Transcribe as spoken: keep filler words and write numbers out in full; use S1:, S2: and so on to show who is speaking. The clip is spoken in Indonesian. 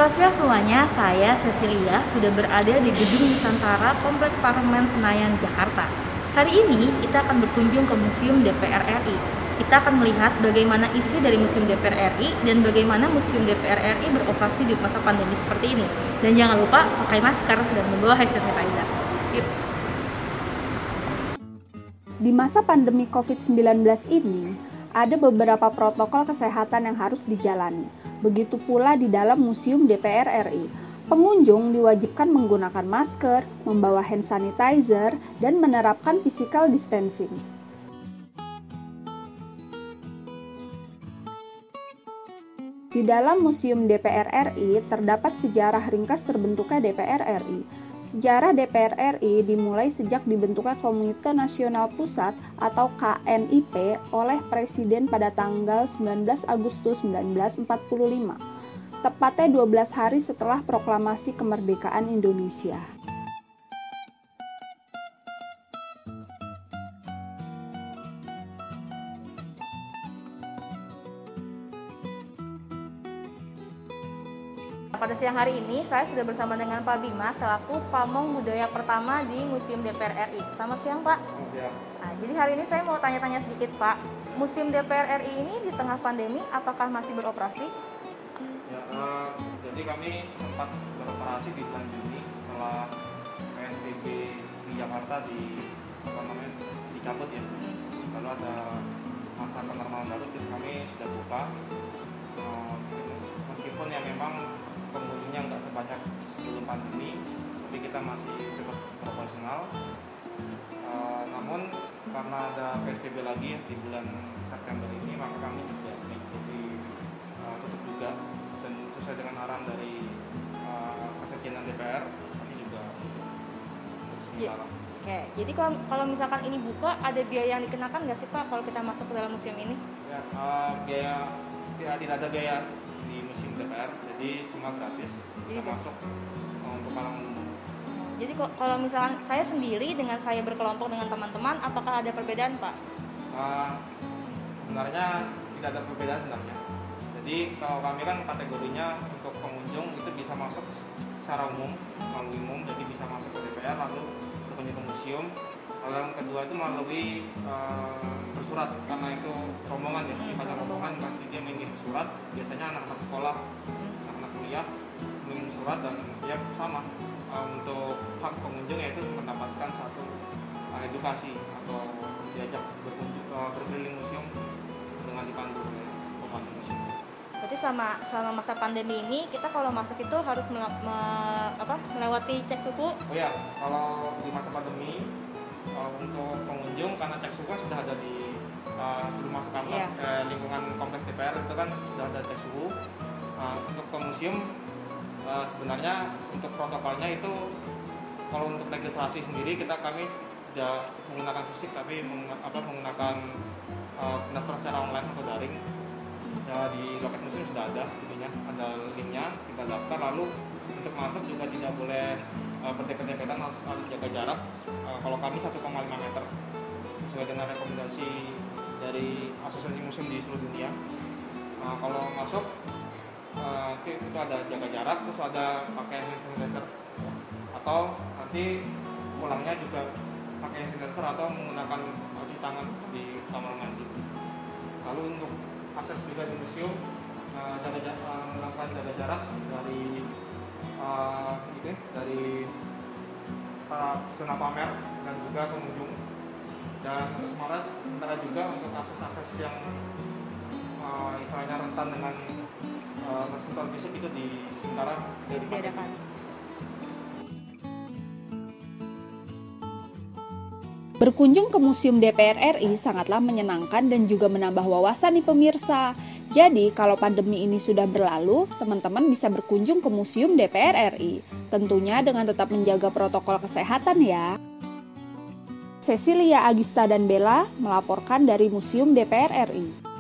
S1: Selamat siang semuanya, saya Cecilia sudah berada di Gedung Nusantara Komplek Parlemen Senayan, Jakarta. Hari ini kita akan berkunjung ke Museum D P R R I. Kita akan melihat bagaimana isi dari Museum D P R R I dan bagaimana Museum D P R R I beroperasi di masa pandemi seperti ini. Dan jangan lupa pakai masker dan membawa hand sanitizer. Yuk.
S2: Di masa pandemi covid sembilan belas ini, ada beberapa protokol kesehatan yang harus dijalani. Begitu pula di dalam Museum D P R R I. Pengunjung diwajibkan menggunakan masker, membawa hand sanitizer, dan menerapkan physical distancing. Di dalam Museum D P R R I terdapat sejarah ringkas terbentuknya D P R R I. Sejarah D P R R I dimulai sejak dibentuknya Komite Nasional Pusat atau K N I P oleh Presiden pada tanggal sembilan belas Agustus seribu sembilan ratus empat puluh lima, tepatnya dua belas hari setelah proklamasi kemerdekaan Indonesia.
S1: Pada siang hari ini, saya sudah bersama dengan Pak Bima selaku Pamong Budaya pertama di Museum D P R R I. Selamat siang, Pak.
S3: Selamat siang.
S1: Nah, jadi hari ini saya mau tanya-tanya sedikit, Pak. Museum D P R R I ini di tengah pandemi, apakah masih beroperasi?
S3: Ya, uh, jadi kami sempat beroperasi di bulan Juni setelah P S B B di Jakarta di apa namanya dicabut ya. Lalu ada masa kenormalan baru, jadi kami sudah buka. Uh, meskipun ya memang pengunjungnya nggak sebanyak sebelum pandemi, tapi kita masih tetap profesional. Uh, namun karena ada P S B B lagi di bulan September ini, maka kami juga mengikuti uh, tutup juga, dan sesuai dengan arahan dari uh, Kesekjenan D P R, kami juga untuk sementara.
S1: Oke, jadi kalau, kalau misalkan ini buka, ada biaya yang dikenakan nggak sih, Pak, kalau kita masuk ke dalam museum ini?
S3: Ya, uh, biaya tidak, tidak ada biaya di Museum D P R, jadi semua gratis, bisa
S1: Jadi,
S3: masuk uh, untuk kalangan umum.
S1: Jadi kalau misalkan saya sendiri dengan saya berkelompok dengan teman-teman, apakah ada perbedaan, Pak?
S3: Uh, sebenarnya tidak ada perbedaan sebenarnya. Jadi kalau kami kan kategorinya untuk pengunjung itu bisa masuk secara umum, melalui umum, jadi bisa masuk ke D P R lalu berkunjung ke museum. Kalau yang kedua itu melalui uh, bersurat, karena itu rombongan ya, sifatnya rombongan, nanti dia mengirim surat. Biasanya anak-anak sekolah, anak-anak kuliah mengirim surat, dan ya sama uh, untuk hak pengunjung yaitu mendapatkan satu uh, edukasi atau diajak berkunjung uh, berkeliling museum dengan dipandu oleh pemandu museum.
S1: Berarti selama selama masa pandemi ini kita kalau masuk itu harus mela, me, apa, melewati cek suhu.
S3: Oh ya, kalau di masa pandemi uh, untuk pengunjung karena cek suhu sudah ada di uh, belum masuk kantor
S1: Yeah.
S3: eh, lingkungan kompleks D P R itu kan sudah ada cek suhu. Uh, untuk ke museum uh, sebenarnya untuk protokolnya itu kalau untuk registrasi sendiri kita kami tidak menggunakan fisik, tapi menggunakan, apa, menggunakan uh, pendaftaran secara online atau daring. Ya, di loket museum sudah ada ininya, ada linknya, kita daftar. Lalu untuk masuk juga tidak boleh uh, berdeket-deketan, harus, harus jaga jarak. Uh, kalau kami satu koma lima meter sesuai dengan rekomendasi dari Asosiasi Museum di seluruh dunia. Uh, kalau masuk uh, itu, itu ada jaga jarak, terus ada pakai hand sanitizer, atau nanti pulangnya juga pakai hand sanitizer atau menggunakan cuci tangan di kamar mandi. Lalu untuk akses juga di museum, uh, jaga jarak, uh, melakukan jaga jarak dari uh, gitu, dari para peserta pamer dan juga pengunjung. Dan untuk sementara, sementara juga untuk akses-akses yang uh, istilahnya rentan dengan uh, sentuhan fisik itu di sementara tidak
S1: Diadakan.
S2: Berkunjung ke Museum D P R R I sangatlah menyenangkan dan juga menambah wawasan nih pemirsa. Jadi kalau pandemi ini sudah berlalu, teman-teman bisa berkunjung ke Museum D P R R I. Tentunya dengan tetap menjaga protokol kesehatan ya. Cecilia Agista dan Bella melaporkan dari Museum D P R R I.